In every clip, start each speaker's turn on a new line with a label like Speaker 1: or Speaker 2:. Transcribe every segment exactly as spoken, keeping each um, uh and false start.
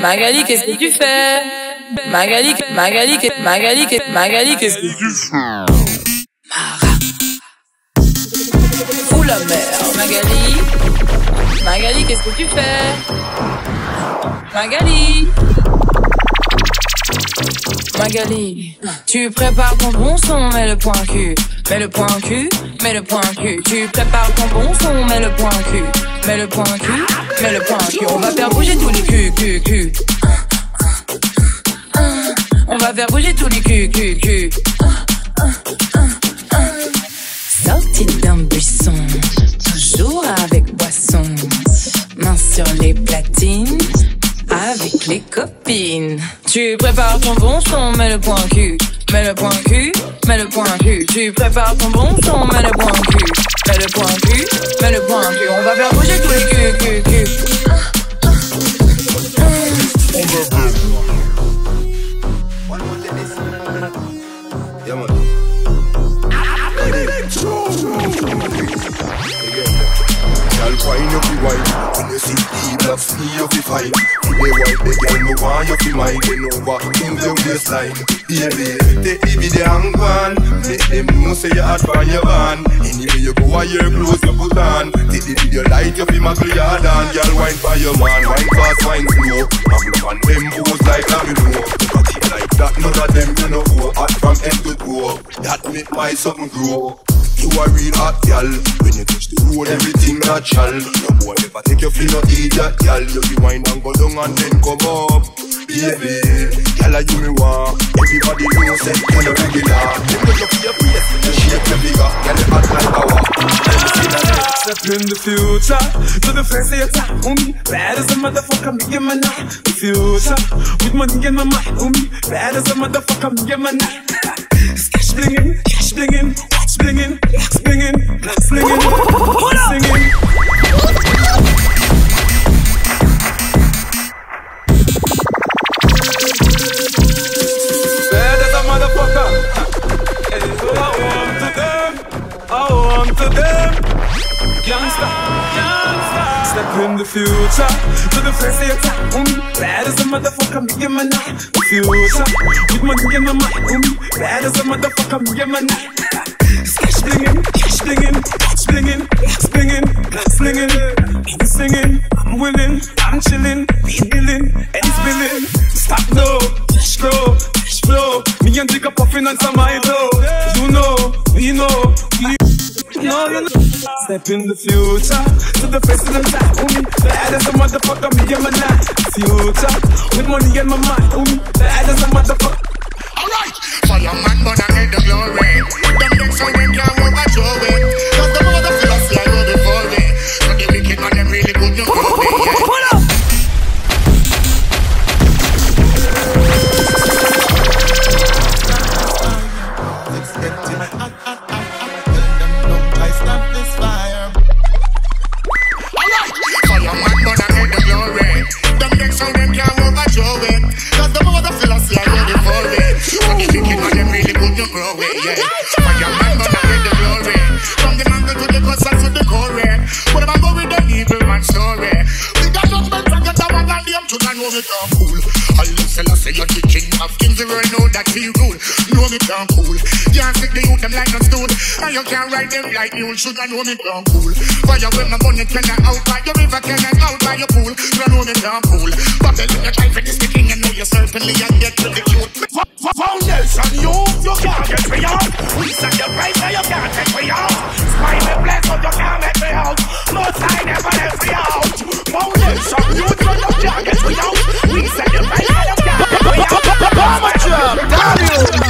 Speaker 1: Magali, qu'est-ce que tu fais? Magali, Magali, Magali, Magali, qu'est-ce que tu fais? Mara. Fous la mer, Magali. Magali, qu'est-ce que tu fais? Magali. Magali, tu prépares ton bon son, mets le point cul. Mets le point cul, mets le point cul. Tu prépares ton bon son, mets le point cul. Mets le point cul, mets le point cul. On va faire bouger tous les culs, cul, cul. On va faire bouger tous les culs, cul, cul. Sorti d'un buisson, toujours avec boisson. Main sur les platines, avec les copines. Tu prépares ton bon son, mets le point cul. Mets le point cul, mets le point cul. Tu prépares ton bon son, mets le point cul. Mets le point cul, mets le point cul. On va faire bouger tous les culs, cul, cul.
Speaker 2: Wine you fi wine, when you see people see you fi fight. If they white, they girl me want you fi mine. Then over in the waistline, baby. Take the video and go on. Make them know say you hot from your van. Anyway you go, your clothes you put on. Take the video light you fi muckle your down. Girl wine for your man, wine fast, wine slow. Muggle on them pose like domino. Cut it like that, none of them you know go. Hot from head to toe, that make my something grow. You a real hot gal. When you touch the road, everything natural. No boy never take your feel no idiot gal. You be wine and go down and then come up. Baby, gal you me want. Everybody knows that you're no regular. You know you feel your face, you shape your figure. Gal you act like a walk.
Speaker 3: Step in the future, to the face of your time, homie. Bad as a motherfucker, me get my night. The future, with money in my mind, homie. Bad as a motherfucker, me get my night. Cash blingin', cash blingin', watch blingin', wax blingin', glass blingin', singin'. Bad as a motherfucker. Hey, I want to them, I want to them. Youngster, youngster. Step in the future, to the face of your time, homie. Bad as a motherfucker, me get my night. The future, with money in my mind, homie. Bad as a motherfucker, me get my night. Cash blingin', cash blingin', watch blingin', wax blingin', glass blingin'. I'm singing, I'm willing, I'm chillin', be billin', and spillin'. Stop no, cash flow, cash flow. Me and Dick are puffin' on some high dough. You know, we know, we know, you know. Step in the future, to the face of the time, homie. Bad as a motherfucker, me and my night. Future, with money in my mind, homie. Bad as a motherfucker.
Speaker 4: Alright, fireman but I get the glory. Them next time them can't overthrow it. Cause the mother philosophy I go before it. So the wicked man them really good, you know it, yeah. Pull up! You can't ride them like you should I know me down cool. Fire when my money can out by your river, can out by your pool. You know me down cool. But then you try for this king and know you certainly I get to the cute. Foundation, you, you can't get me out. We set your price so you can't take me out. Spine me bless but you can't make me out. Most I never let me out. Foundation, you, you can't get me out. We set your price so you can't take me out. How much job? Damn you!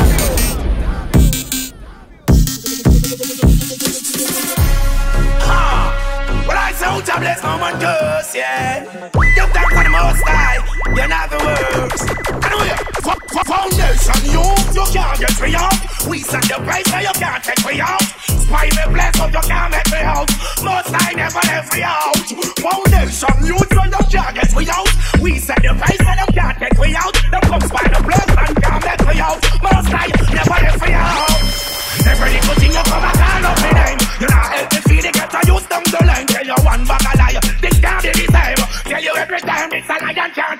Speaker 4: Out bless no man curse, yeah. You thank for the most high, you know the works. Anyway, foundation, you, you can't get me out. We set the price so you can't take me out. Spy me bless but you can't make me out. Most high never let me out. Foundation, you, you can't get me out. We set the price so you can't take me out. Them comes by the blood and can't make me out. Most high never let me out. Every good thing you come and call up me name. You not help me feel it, get to use them the line. Tell you one bag of lie, this can't be the same. Tell you every time it's a lie and can't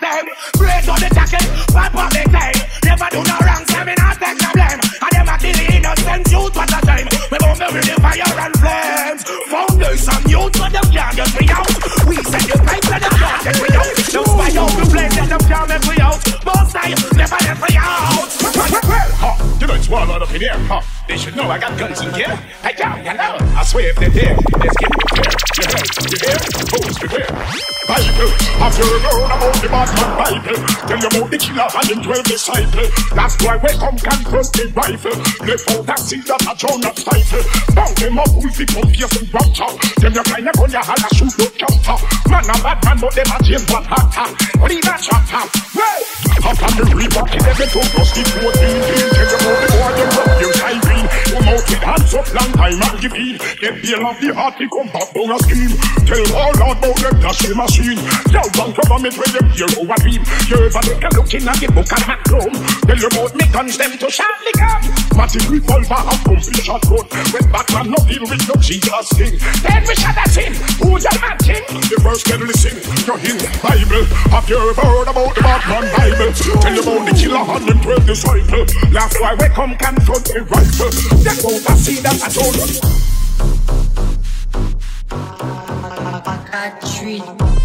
Speaker 4: them. Break on the jacket, pop up the time. Never do no wrong, so me not take no blame. And them a kill the innocent youth, what a time. We bomb me with the fire and flames. Foundation youth, but them can't get me out. We send the pipe, but them can't get me out. Them spy out the place, that them can't make me out. Both sides, never let me out.
Speaker 5: Huh, you know it's wild out up in here, huh? They should know I got guns in here. Hey, down, you know. I swear if they're there, let's get it fair. You heard, you hear? Fools beware. Bible, have you heard about the Batman Bible? Tell you about the killer and him twelve disciples. That's why we come confront the rifle. Left out that seed that a Jonah stifle. Bound them up, wolfie, come fierce and rapture. Them you kind of gun, you holla, shoot, no counter. Man a bad man, but them a James one hatter. Read that chapter. Well, after the reebok, eleven to dusty fourteen. Tell you about the boy, you rock your shine green. Come out with hands up, long time and give in. Get bail off the heart, they come back down a scheme. Tell all Lord about them dash the machine. Yo, don't cover me with them here over dream. You ever take a look in at the book and hat chrome. Tell you about me guns them to sharply come. Matty revolver and pumpy shotgun. When Batman no deal with no Jesus thing. Then we shot at him. Who's your man king? The first can listen. You're in Bible. Have you ever heard about the Batman Bible? Tell you about the killer and them twelve disciples. That's why we come confront the rifle. They won't see that at all.
Speaker 1: Macatui.